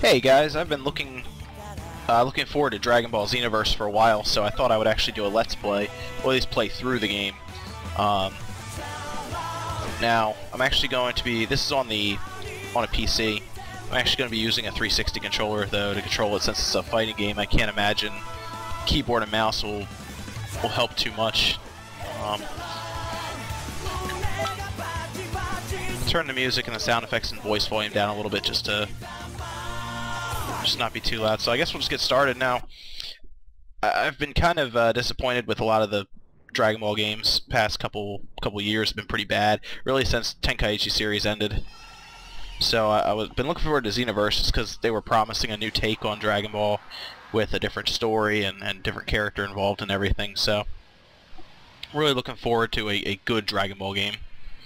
Hey guys, I've been looking forward to Dragon Ball Xenoverse for a while, so I thought I would actually do a Let's Play, or at least play through the game. Now, I'm actually going to be, this is on a PC, I'm actually going to be using a 360 controller though to control it since it's a fighting game. I can't imagine keyboard and mouse will help too much. Turn the music and the sound effects and voice volume down a little bit just to not be too loud. So I guess we'll just get started now. I've been kind of disappointed with a lot of the Dragon Ball games. Past couple years have been pretty bad, really since Tenkaichi series ended. So I've been looking forward to Xenoverse because they were promising a new take on Dragon Ball with a different story and different character involved and everything. So I'm really looking forward to a good Dragon Ball game.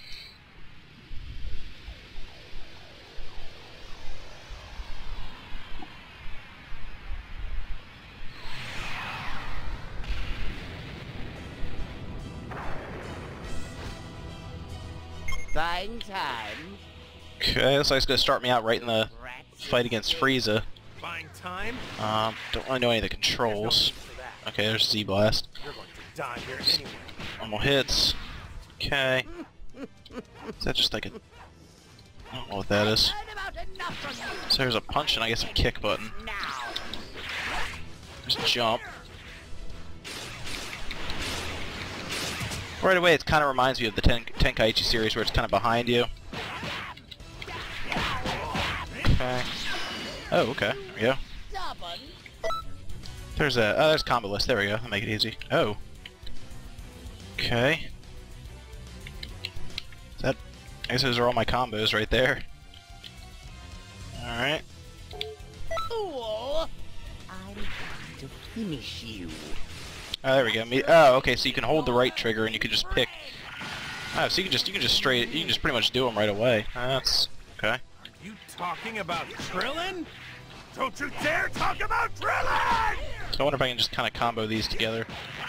Buying time. Okay, looks like it's going to start me out right in the fight against Frieza. Buying time? Don't really know any of the controls. Okay, there's Z-Blast. You're going to die here anyway. Normal hits. Okay. Is that just like a... I don't know what that is. So there's a punch and I guess a kick button. Just jump. Right away, it kind of reminds me of the Tenkaichi series where it's kind of behind you. Okay. Oh, okay. There we go. There's combo list. There we go. That'll make it easy. Oh. Okay. I guess those are all my combos right there. Alright. I'm going to finish you. Oh, there we go. Oh, okay. So you can hold the right trigger and you can just pick. Oh, so you can just pretty much do them right away. That's okay. Are you talking about Krillin? Don't you dare talk about Krillin! So I wonder if I can just kind of combo these together.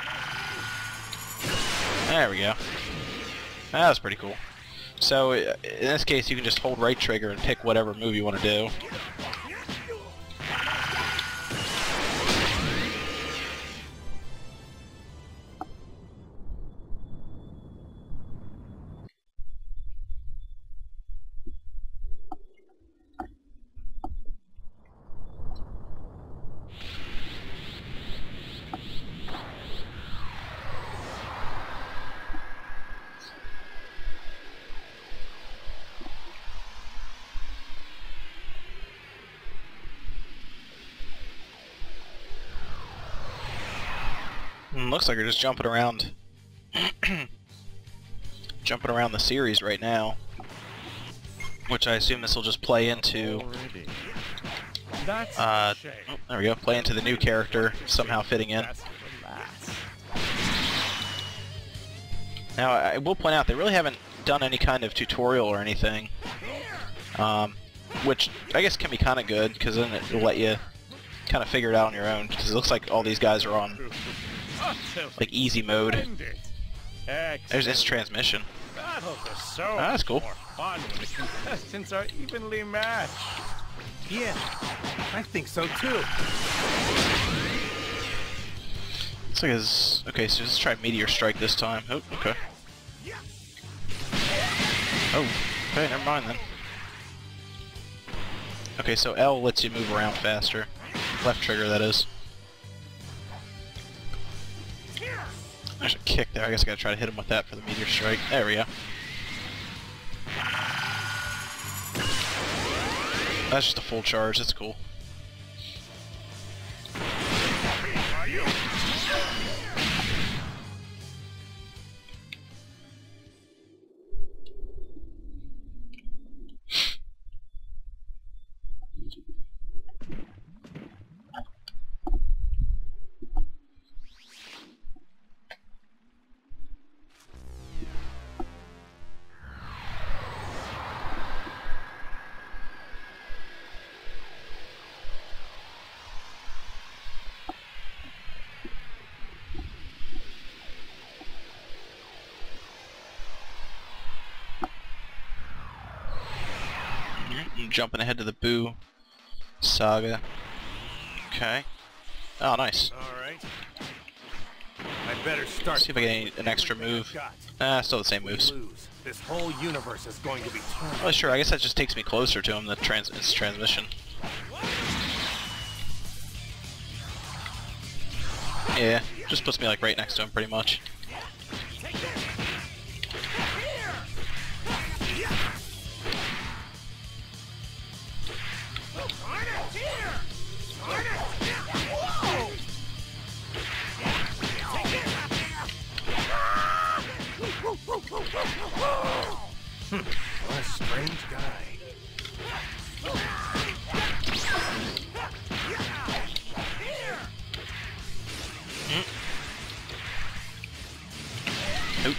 There we go. That was pretty cool. So in this case, you can just hold right trigger and pick whatever move you want to do. Looks like we're just jumping around jumping around the series right now, which I assume this will just play into That's oh, there we go, play into the new character somehow fitting in. Now I will point out they really haven't done any kind of tutorial or anything, which I guess can be kind of good because then it will let you kind of figure it out on your own, because it looks like all these guys are on like easy mode. There's this transmission. Battles are so that's cool. more fun when the contestants are evenly matched. Yeah, I think so too. Looks like it's okay. So let's try Meteor Strike this time. Oh, okay. Oh, okay. Never mind then. Okay, so L lets you move around faster. Left trigger, that is. There's a kick there. I guess I gotta try to hit him with that for the Meteor Strike. There we go. That's just a full charge. That's cool. Jumping ahead to the Boo Saga. Okay. Oh, nice. All right. I better start. Let's see if I get an extra move. Still the same moves. Lose. This whole universe is going to be turned. Oh, sure. I guess that just takes me closer to him. The its transmission. Yeah, just puts me like right next to him, pretty much. What a strange guy. Nope.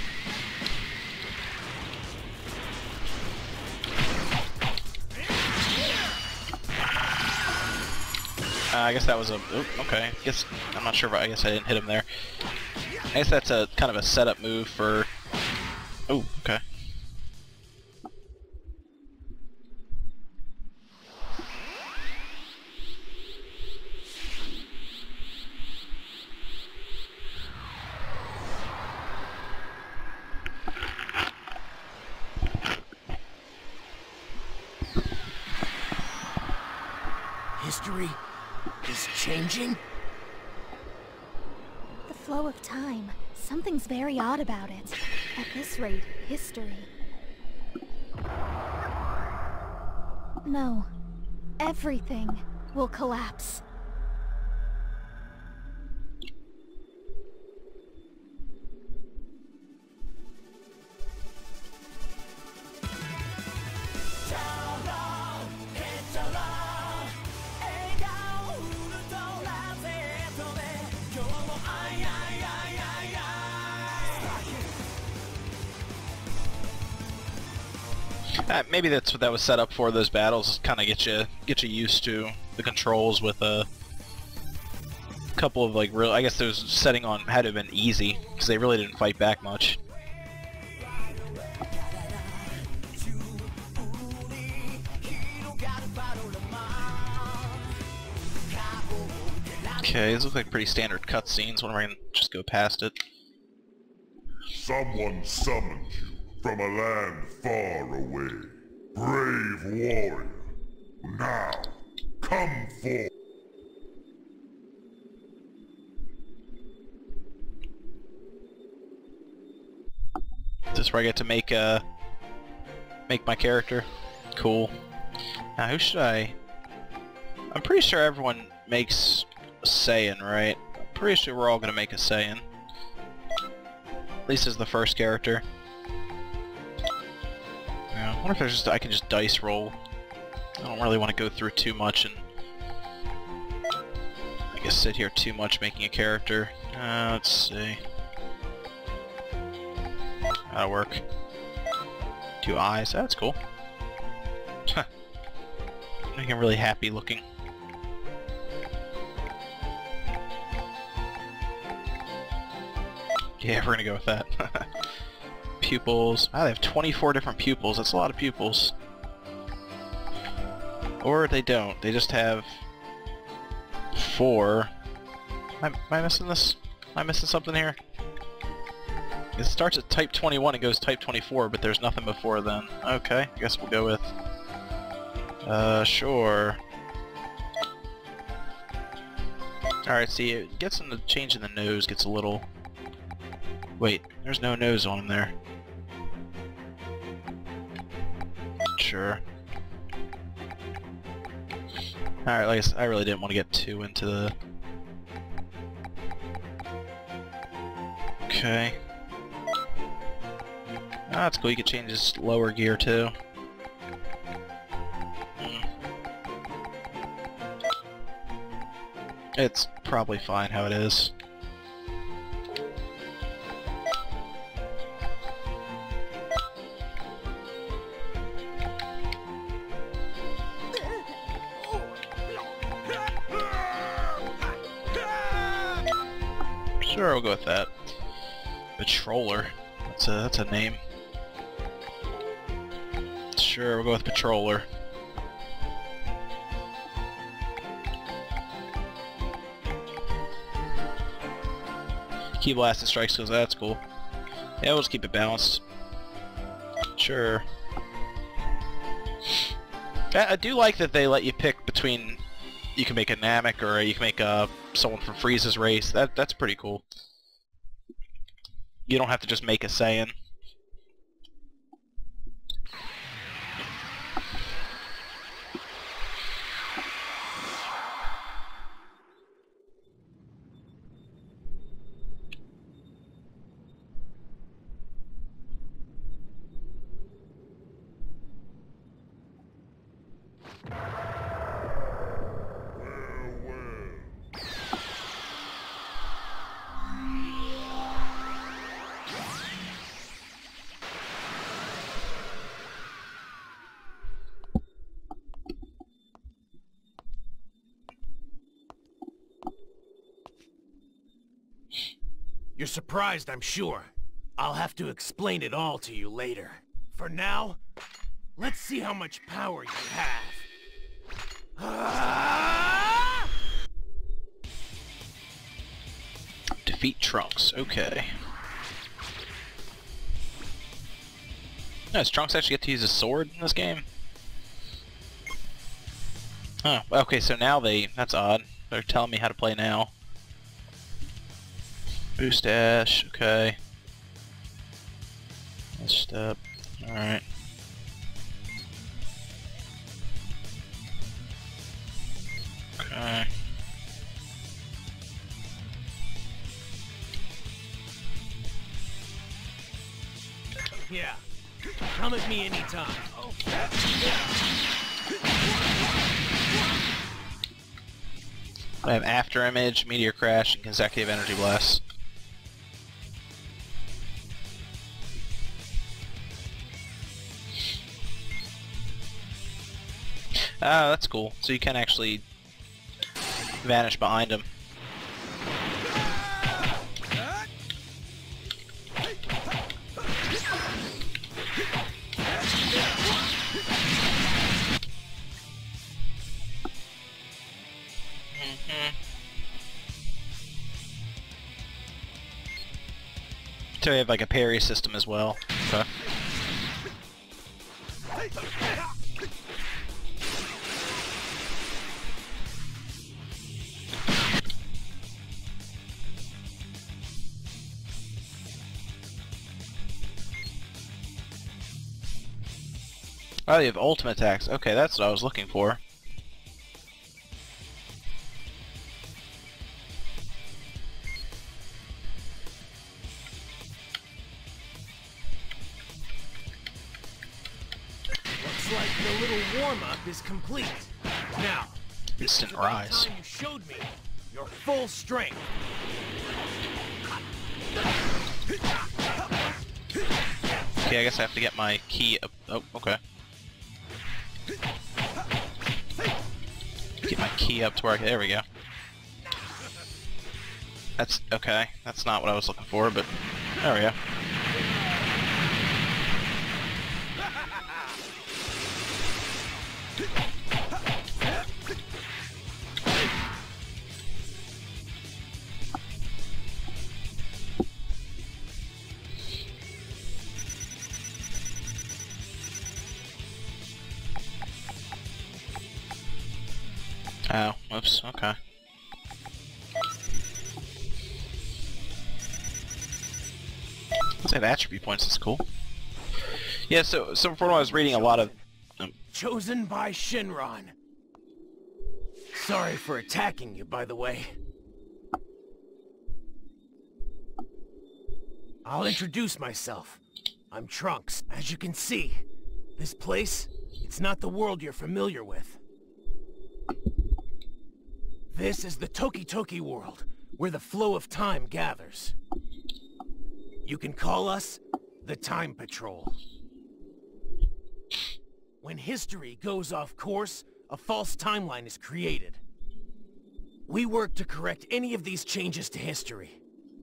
I guess that was a... Oop, okay. I'm not sure, but I guess I didn't hit him there. I guess that's a kind of a setup move for... Oh, okay. History is changing? The flow of time. Something's very odd about it. At this rate, history. No. Everything will collapse. Maybe that's what that was set up for. Those battles kind of get you used to the controls with a couple of like real. I guess those setting on had to have been easy because they really didn't fight back much. Okay, these look like pretty standard cutscenes. When we're gonna just go past it. Someone summoned you from a land far away. Brave warrior. Now, come forth. Is this where I get to make my character? Cool. Now who should I... I'm pretty sure everyone makes a Saiyan, right? I'm pretty sure we're all gonna make a Saiyan. At least as the first character. Yeah, I wonder if there's just, I can just dice roll. I don't really want to go through too much and I guess sit here too much making a character. Let's see. That'll work. 2 eyes, that's cool. Huh. Making really happy looking. Yeah, we're gonna go with that. Pupils. Wow, they have 24 different pupils. That's a lot of pupils. Or they don't. They just have 4. Am I missing this? Am I missing something here? It starts at type 21 and goes type 24, but there's nothing before then. Okay, I guess we'll go with... sure. Alright, see, it gets in the change in the nose, gets a little... Wait, there's no nose on him there. Sure. Alright, like I really didn't want to get too into the... Okay. Oh, that's cool, you can change his lower gear too. It's probably fine how it is. Sure, we'll go with that. Patroller. That's a name. Sure, we'll go with Patroller. Key blast and strike skills, that's cool. Yeah, we'll just keep it balanced. Sure. I do like that they let you pick between, you can make a Namek or you can make someone from Frieza's race. That's pretty cool. You don't have to just make a Saiyan. You're surprised, I'm sure. I'll have to explain it all to you later. For now, let's see how much power you have. Defeat Trunks, okay. Does Trunks actually get to use his sword in this game? Oh, okay, so now that's odd. They're telling me how to play now. Boost dash, okay. Step, alright. Okay. Yeah, come at me anytime. Oh. I have After Image, Meteor Crash, and Consecutive Energy Blast. Ah, that's cool. So you can actually vanish behind him. So you have like a parry system as well. Okay. Oh, you have ultimate attacks. Okay, that's what I was looking for. Looks like the little warm-up is complete. Now, Instant rise. you showed me your full strength. Okay, I guess I have to get my key up. Oh, okay. Get my key up to where there we go. That's okay. That's not what I was looking for, but there we go. Oh, whoops, okay. Let's have attribute points, that's cool. Yeah, so from what I was reading, a lot of... Chosen by Shinron. Sorry for attacking you, by the way. I'll introduce myself. I'm Trunks. As you can see, this place, it's not the world you're familiar with. This is the Toki Toki world, where the flow of time gathers. You can call us the Time Patrol. When history goes off course, a false timeline is created. We work to correct any of these changes to history.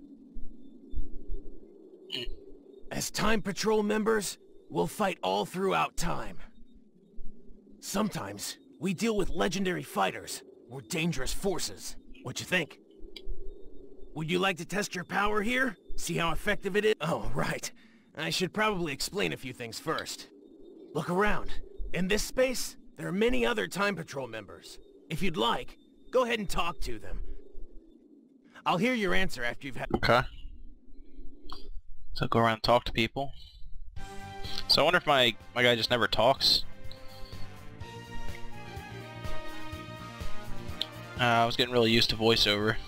As Time Patrol members, we'll fight all throughout time. Sometimes, we deal with legendary fighters, or dangerous forces. What you think? Would you like to test your power here? See how effective it is? Oh, right. I should probably explain a few things first. Look around. In this space, there are many other Time Patrol members. If you'd like, go ahead and talk to them. I'll hear your answer after you've had... Okay. So go around and talk to people. So I wonder if my guy just never talks. I was getting really used to voiceover.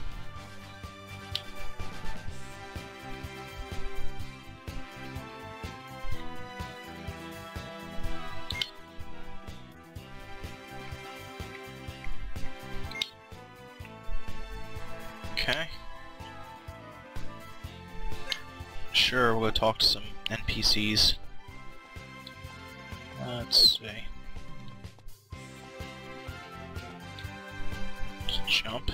Okay. Sure, we'll go talk to some NPCs. Let's see. Let's jump.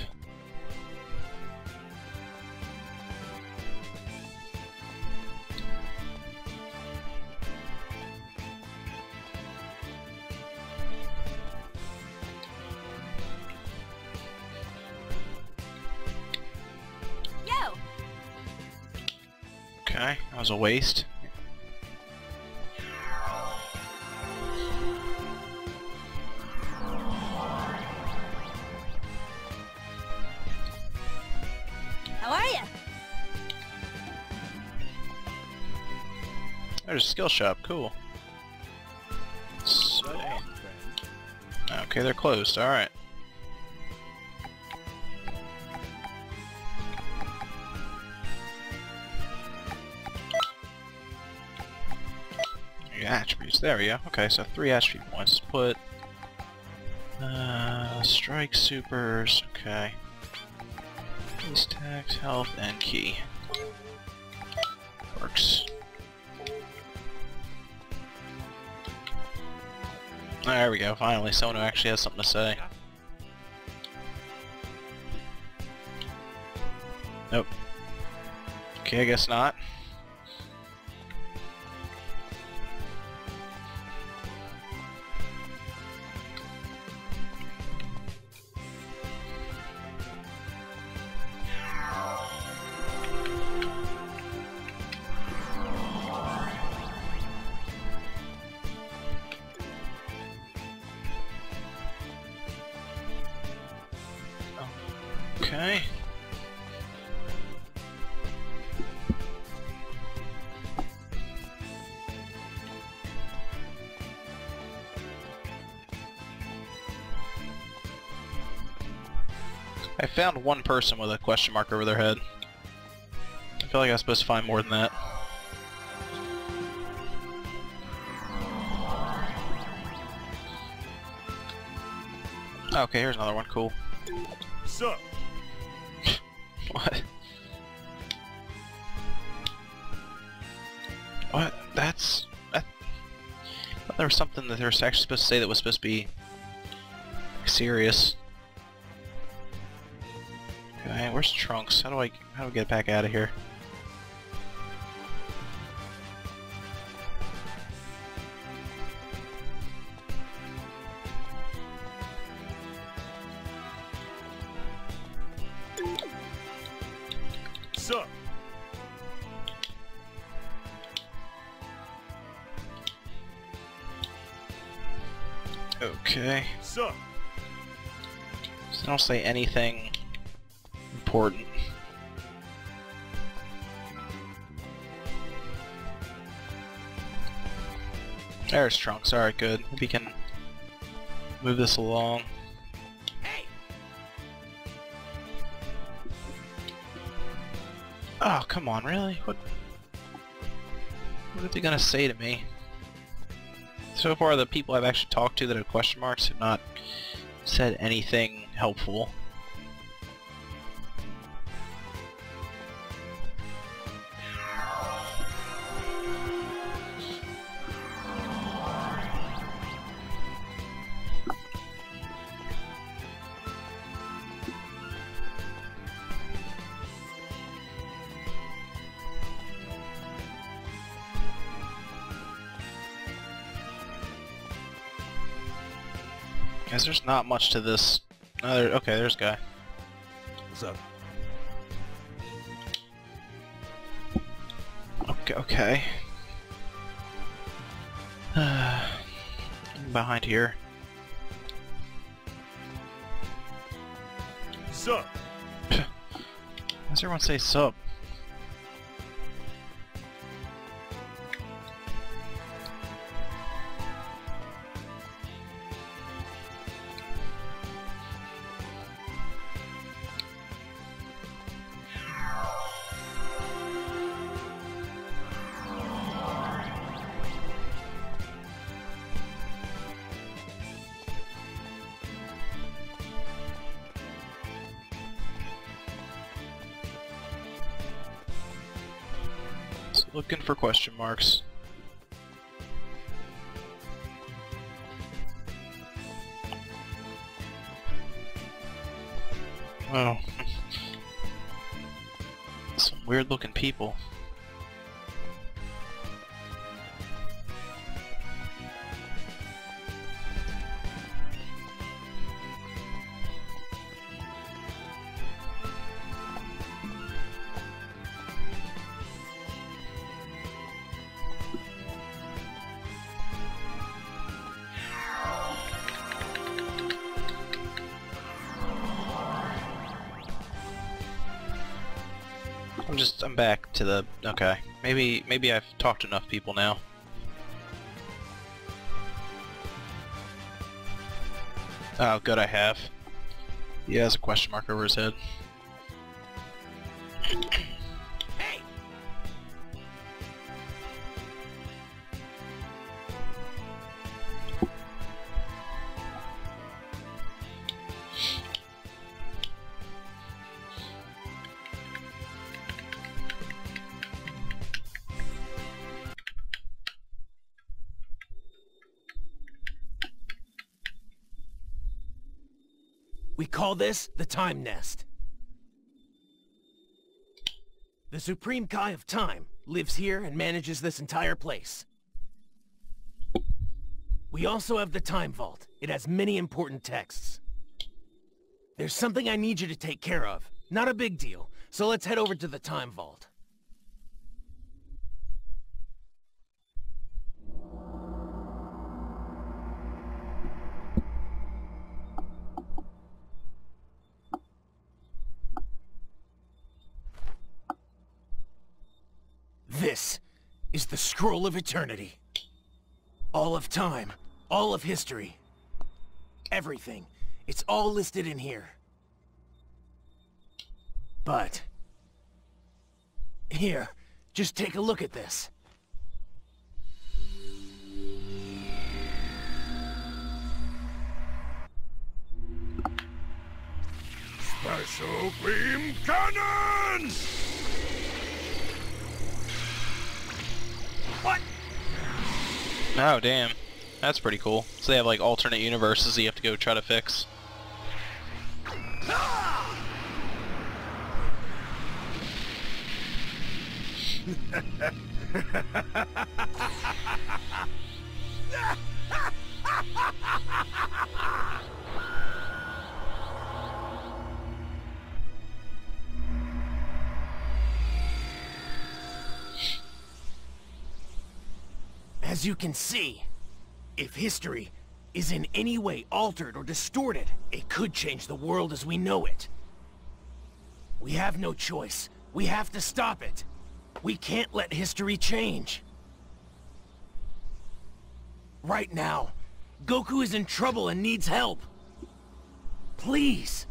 Yo! Okay, that was a waste. How are ya? There's a skill shop, cool. So, okay, they're closed, alright. Attributes, there we go. Okay, so 3 attribute points. Put strike supers, okay. Base tax, health, and key. Works. There we go, finally, someone who actually has something to say. Nope. Okay, I guess not. Okay. I found one person with a question mark over their head. I feel like I was supposed to find more than that. Okay, here's another one. Cool. Sup? What? What? That's... I thought there was something that they were actually supposed to say that was supposed to be serious. Okay, where's Trunks? How do I get back out of here? Sup? Okay. Sup? So I don't say anything important. There's Trunks. Alright, good. We can move this along. Hey! Oh, come on, really? What are they gonna say to me? So far, the people I've actually talked to that have question marks have not said anything helpful. Guys, there's not much to this. Okay, there's a guy. What's up? Okay. Behind here. Sup? Why does everyone say sup? Looking for question marks. Oh. Some weird looking people. I'm back to the... okay. Maybe I've talked to enough people now. Oh, good, I have. He has a question mark over his head. Hey! We call this the Time Nest. The Supreme Kai of Time lives here and manages this entire place. We also have the Time Vault. It has many important texts. There's something I need you to take care of. Not a big deal, so let's head over to the Time Vault. This is the Scroll of Eternity. All of time, all of history. Everything. It's all listed in here. But... here, just take a look at this. Special beam cannon! What? Oh, damn. That's pretty cool. So they have, like, alternate universes that you have to go try to fix. As you can see, if history is in any way altered or distorted, it could change the world as we know it. We have no choice. We have to stop it. We can't let history change. Right now, Goku is in trouble and needs help. Please.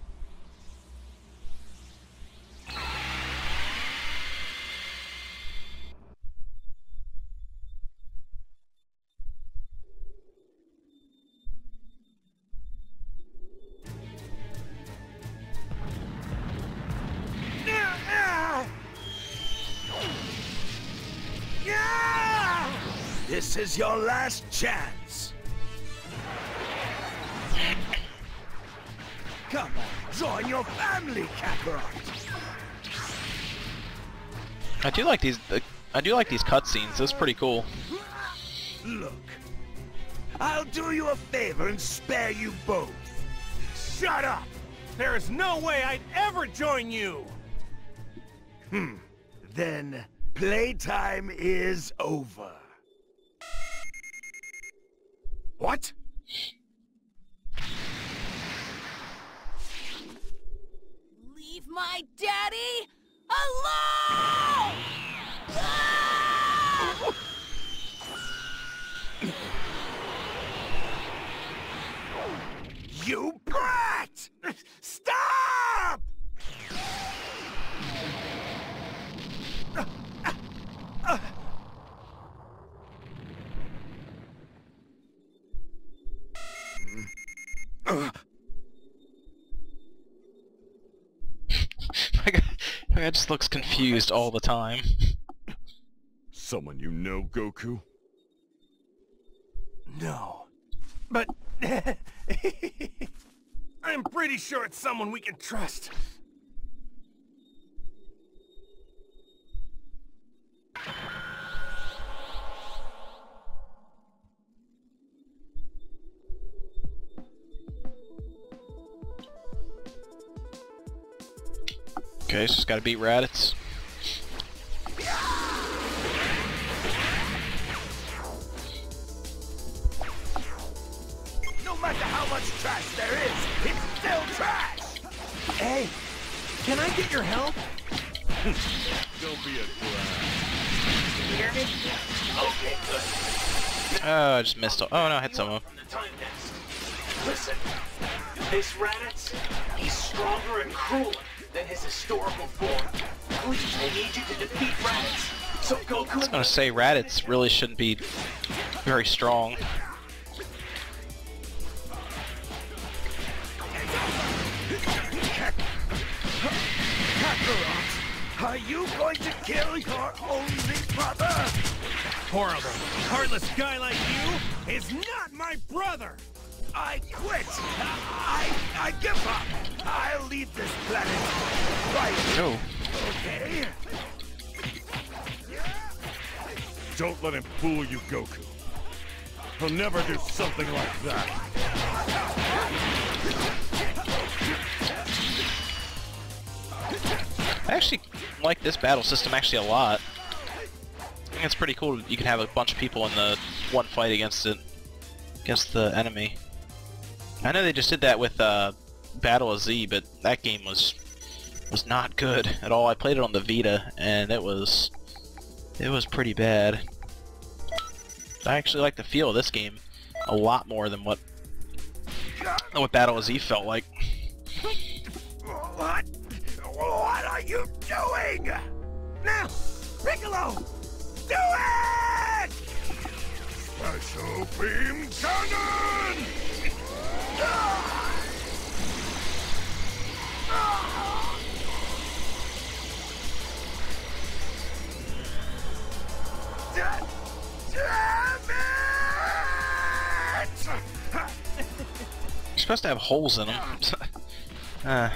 This is your last chance. Come on, join your family, Kakarot. I do like these cutscenes. That's pretty cool. Look, I'll do you a favor and spare you both. Shut up! There is no way I'd ever join you! Then Playtime is over. What? Leave my daddy alone! Ah! You brat! Stop! My guy just looks confused all the time. Someone you know, Goku? No. But... I'm pretty sure it's someone we can trust. Okay, so just gotta beat Raditz. No matter how much trash there is, it's still trash! Hey, can I get your help? Don't be a brat. You hear me? Okay, good. Oh, I just missed. Oh no, I hit someone. From the time desk. Listen, this Raditz, he's stronger and crueler than his historical form. Please, I need you to defeat Raditz. So Goku... I was gonna say Raditz really shouldn't be very strong. Kakarot, are you going to kill your only brother? Horrible. Heartless guy like you is not my brother! I quit! I give up! I'll leave this planet! Right! Oh. Okay? Don't let him fool you, Goku. He'll never do something like that. I actually like this battle system actually a lot. I think it's pretty cool. You can have a bunch of people in the one fight against it, against the enemy. I know they just did that with Battle of Z, but that game was not good at all. I played it on the Vita, and it was pretty bad. I actually like the feel of this game a lot more than what Battle of Z felt like. What? What are you doing? Now, Piccolo, do it! Special beam cannon! Damn it! You're supposed to have holes in them.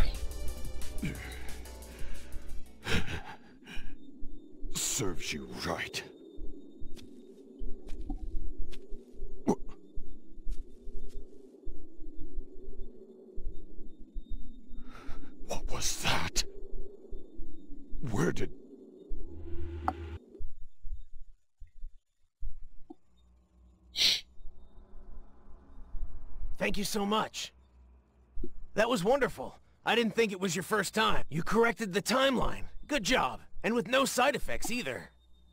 Serves you right. What was that? Where did... Thank you so much. That was wonderful. I didn't think it was your first time. You corrected the timeline. Good job. And with no side effects either.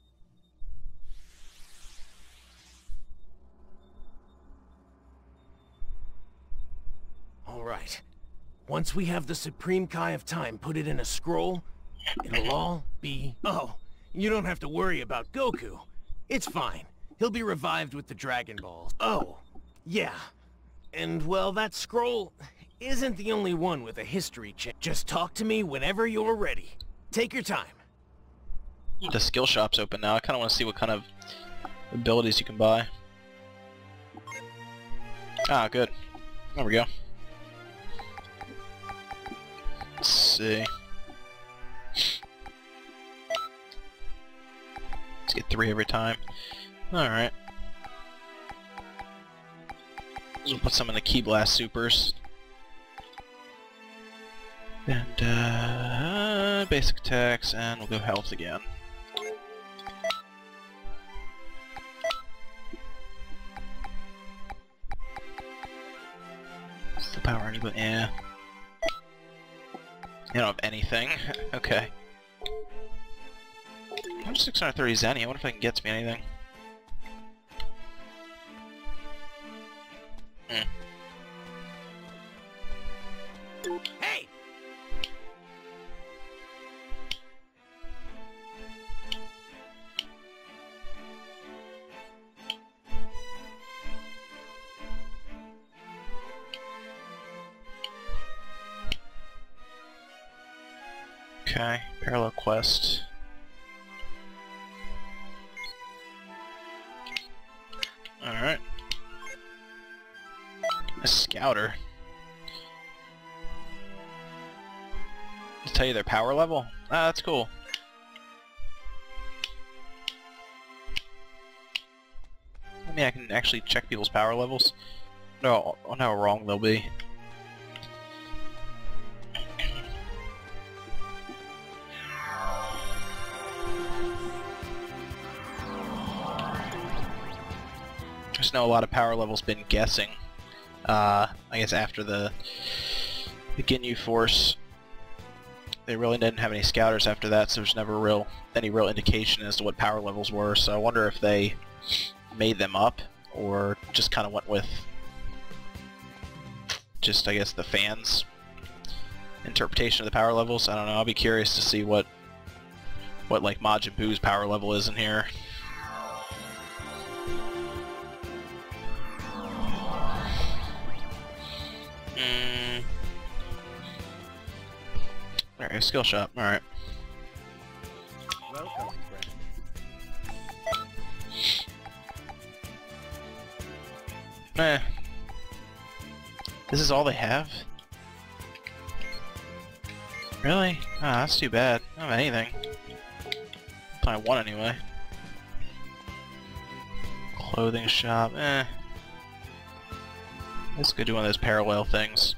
All right. Once we have the Supreme Kai of Time put it in a scroll, it'll all be... Oh, you don't have to worry about Goku. It's fine. He'll be revived with the Dragon Balls. Oh, yeah. And, well, that scroll isn't the only one with a history check. Just talk to me whenever you're ready. Take your time. The skill shop's open now. I kind of want to see what kind of abilities you can buy. Ah, good. There we go. Let's see. Let's get 3 every time. Alright. We'll put some in the Ki Blast Supers. And, basic attacks, and we'll go health again. but yeah. You don't have anything. Okay. I'm 630 Zenny. I wonder if I can get me anything. Hey! Okay, parallel quest. Alright. A scouter. Just tell you their power level? Ah, that's cool. I mean, I can actually check people's power levels. No, I know how wrong they'll be. I just know a lot of power levels been guessing. I guess after the Ginyu Force, they really didn't have any scouters after that, so there's never any real indication as to what power levels were. So I wonder if they made them up or just kind of went with just, I guess, the fans' interpretation of the power levels. I don't know. I'll be curious to see what like Majin Buu's power level is in here. Alright, skill shop. Alright. Welcome, friend. This is all they have? Really? Ah, that's too bad. I don't have anything. I want anyway. Clothing shop. Let's go do one of those parallel things.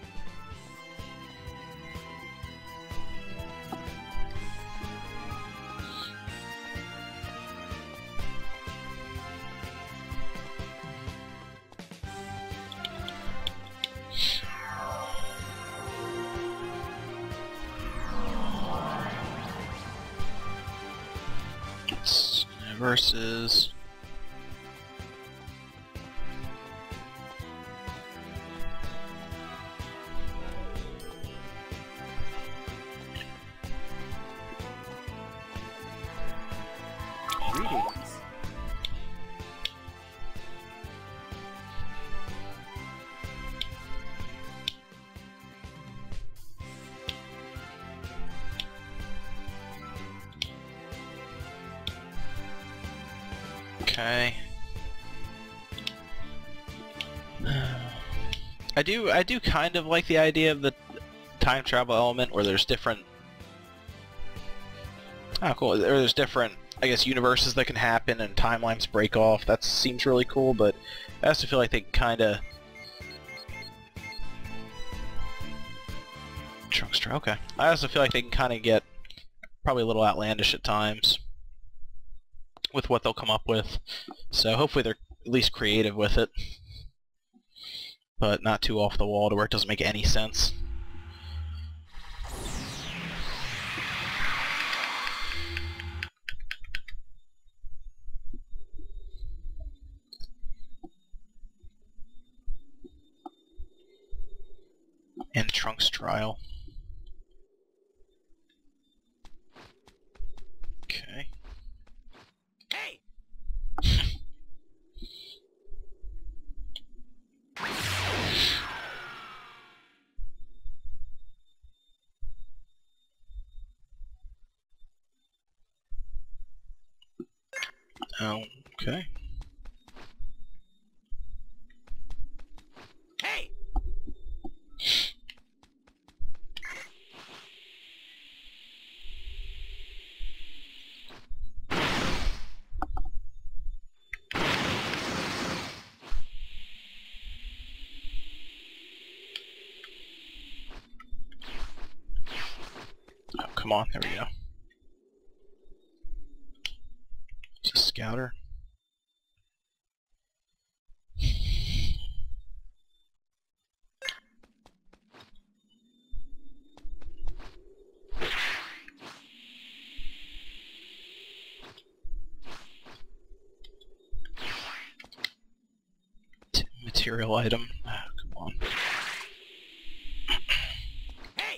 Versus Greetings. okay. I do kind of like the idea of the time travel element where there's different... Oh, cool. There's different, I guess, universes that can happen and timelines break off. That seems really cool, but I also feel like they kind of... Trunkster, okay. I also feel like they can kind of get probably a little outlandish at times with what they'll come up with. So hopefully they're at least creative with it, but not too off the wall to where it doesn't make any sense. And Trunks trial. Okay. Hey! Oh, okay. Hey! Oh, come on, there we go. It's a scouter. material item. Ah, come on. Hey!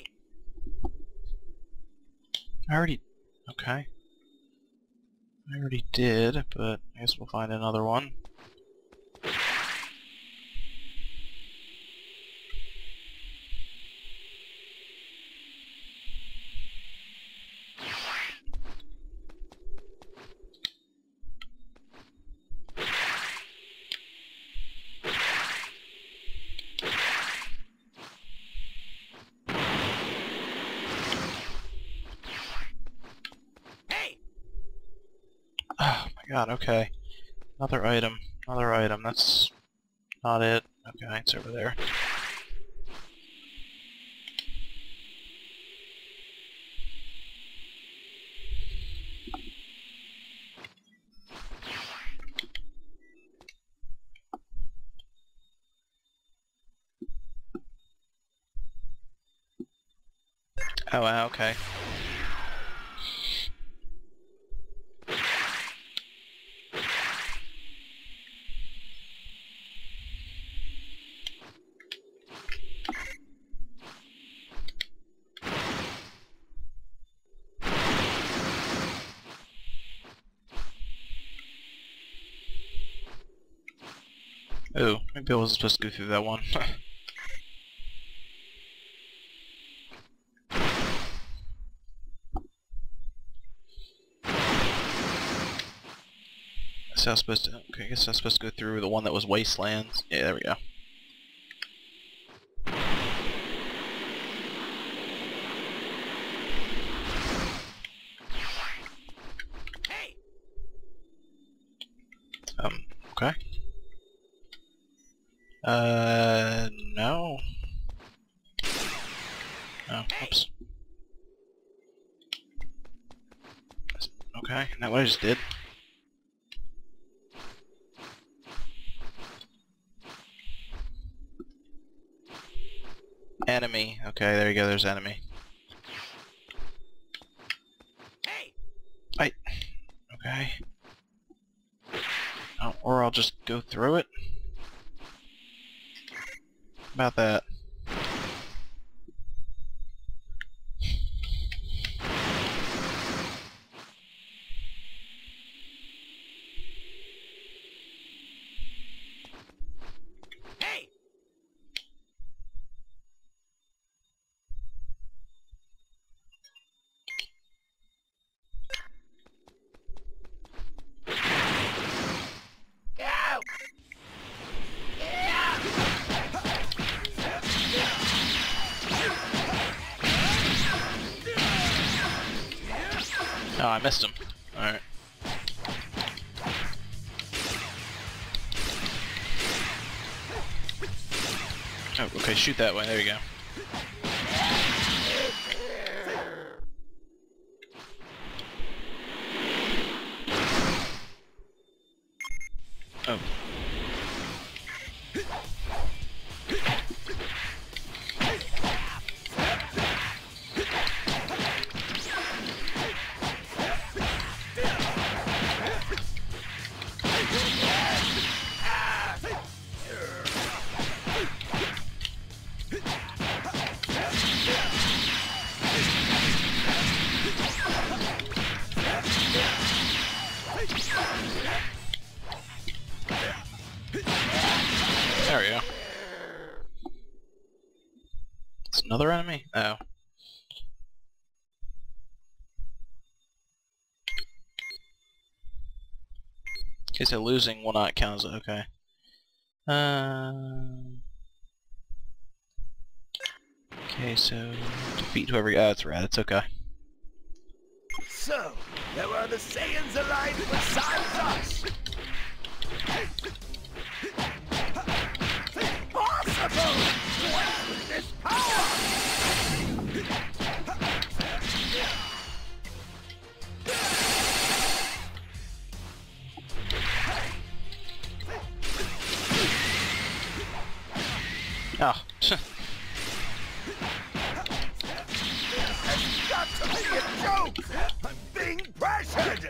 I already... Okay. I already did, but I guess we'll find another one. Oh my god, okay. Another item. Another item. That's not it. Okay, it's over there. Oh wow, okay. Oh, maybe I wasn't supposed to go through that one. I was supposed to. Okay, I guess I was supposed to go through the one that was Wastelands. Yeah, there we go. Hey! Okay. No. Oh, oops. Okay, not what I just did. Enemy. Okay, there you go, there's enemy. Hey! Right. Okay. Oh, or I'll just go through it. About that. Hey! Ow! Oh, I missed him. Alright. Oh, okay, shoot that way. There you go. Oh. There we go. It's another enemy? Oh. Okay, so losing will not count as okay. Okay, so defeat whoever. Oh, it's red. It's okay. So, there were the Saiyans alive besides us! Impossible! What is this power? Oh. It's got to be a joke! I'm being pressured!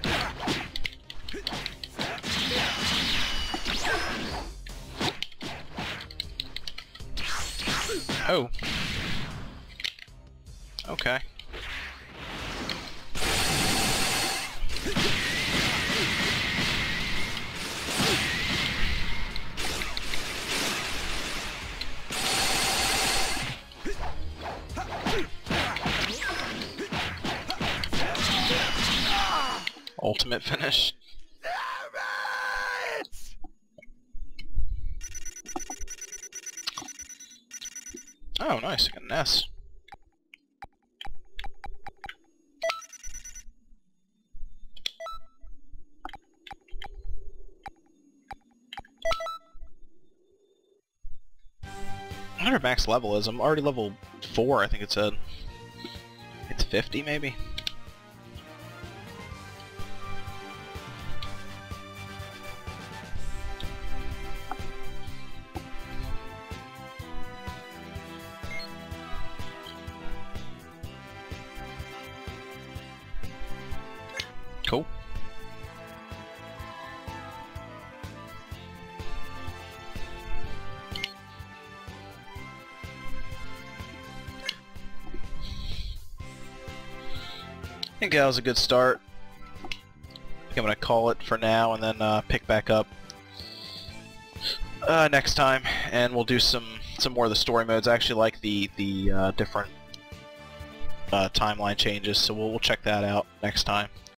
Oh. Okay. Ultimate finish. Oh, nice. I got an S. I wonder if max level is. I'm already level 4, I think it said. It's 50, maybe? Cool. I think that was a good start. I think I'm gonna call it for now and then pick back up next time, and we'll do some more of the story modes. I actually like the different timeline changes, so we'll check that out next time.